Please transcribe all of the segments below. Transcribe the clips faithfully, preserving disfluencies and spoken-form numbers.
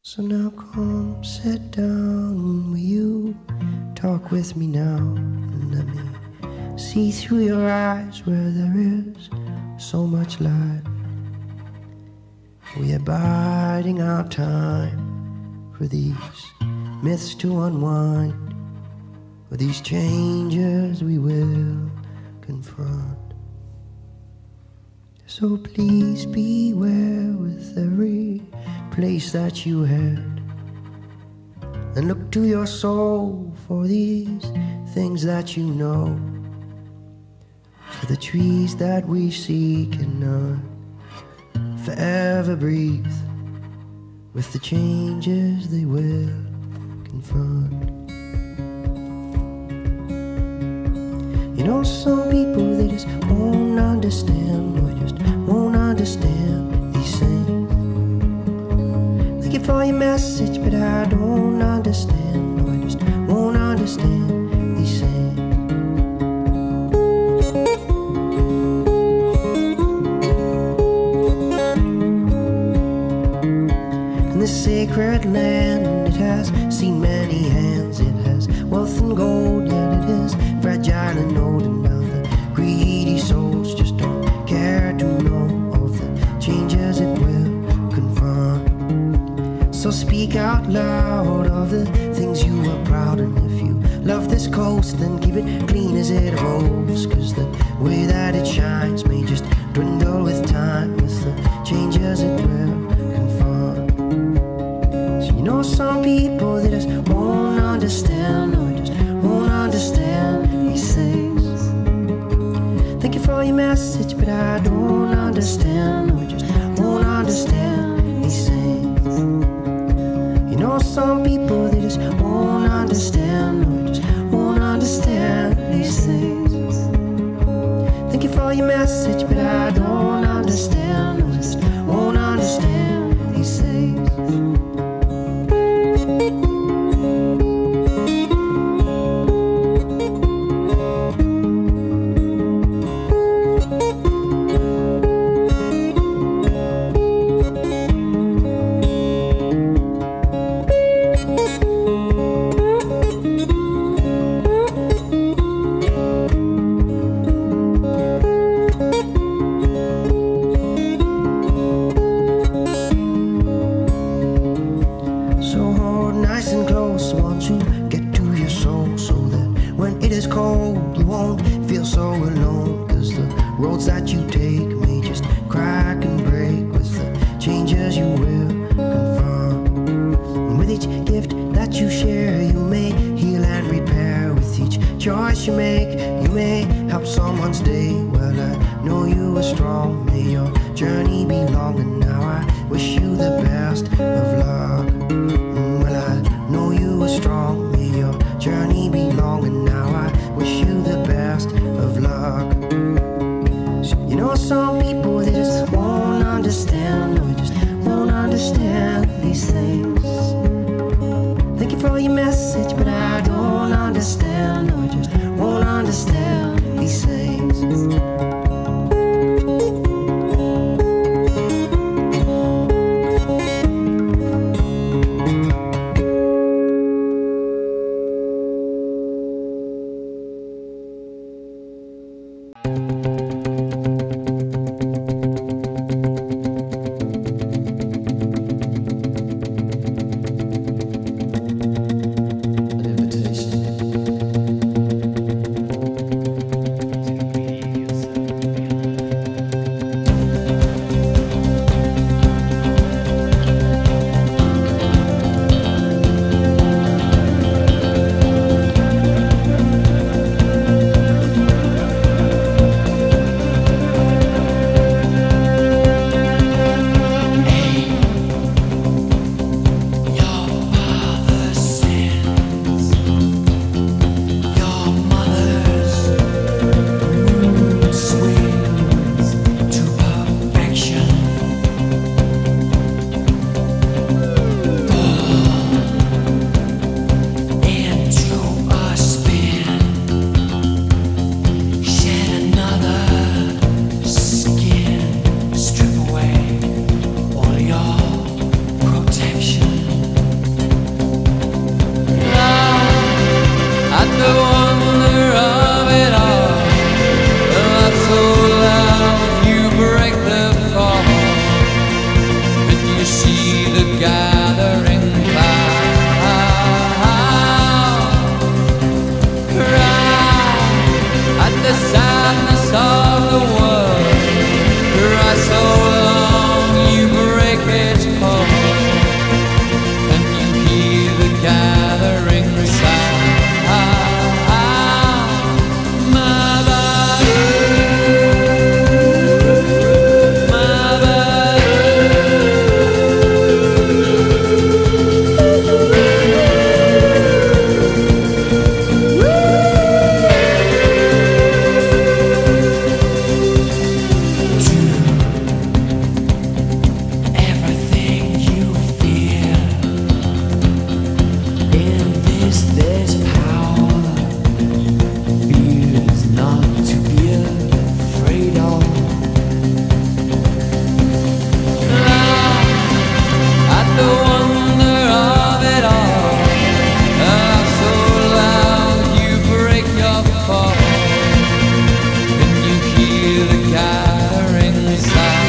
So now come sit down, will you talk with me now, and let me see through your eyes where there is so much light. We are biding our time for these myths to unwind, for these changes we will confront. So please beware with every place that you head, and look to your soul for these things that you know. For the trees that we see cannot forever breathe with the changes they will confront. You know, some people, they just won't understand, or just won't understand these things. Thank you for your message, but I don't understand, or I just won't understand these things. In this sacred land, it has seen many hands, it has wealth and gold, yet it is fragile and old, and now the greedy souls just don't care to know of the changes it will confront. So speak out loud of the things you are proud, and if you love this coast, then keep it clean as it evolves, cause the way that it shines may just dwindle with time, with the changes it will confront. So you know, some people, they just won't understand, or just won't understand these things. Thank you for your message, but I don't understand, or just won't understand these things. You know, some people, they just won't understand, or just won't understand these things. Thank you for your message, but I don't understand, or just won't understand these things. the wonder of it all. Laugh so loud you break your fall, and you hear the gathering sound.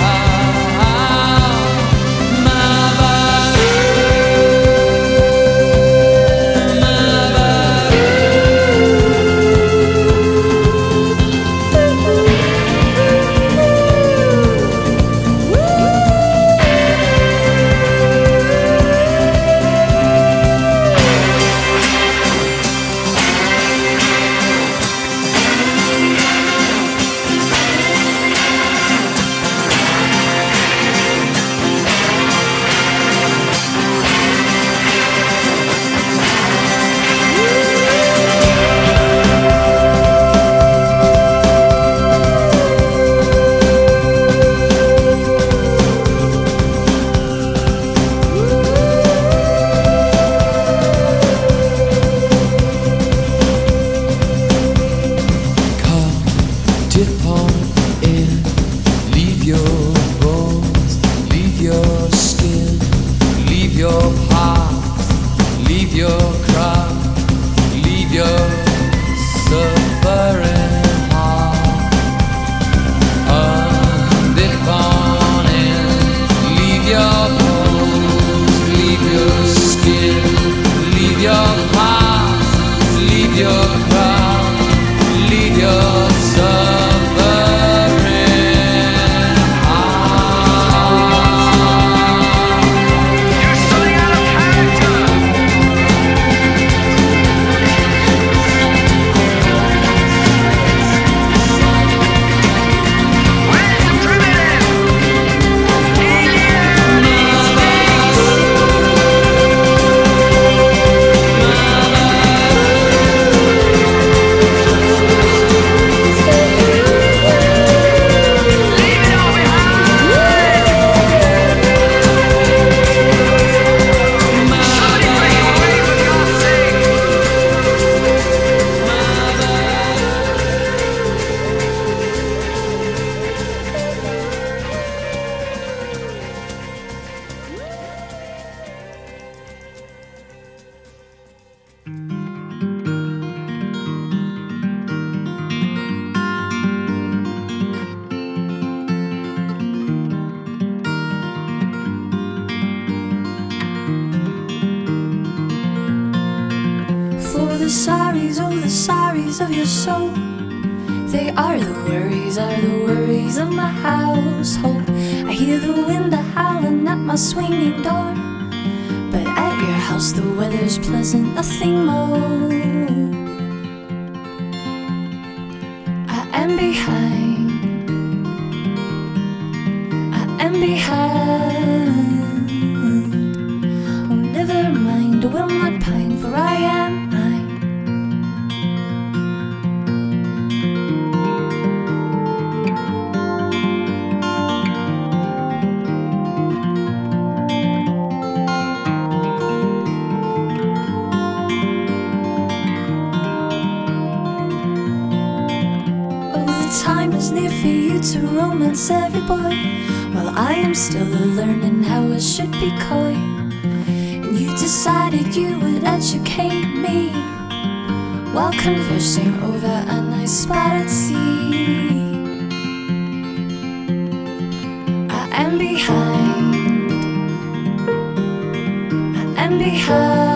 the sorries, oh the sorries of your soul. They are the worries, are the worries of my household. I hear the wind a-howling at my swinging door, but at your house the weather's pleasant, nothing more. I am behind, I am behind. Oh, never mind, I will not pine, for I am mine. Time is near for you to romance every boy, while I am still a-learning how I should be coy. And you decided you would educate me while conversing over a nice spot at sea. I am behind, I am behind.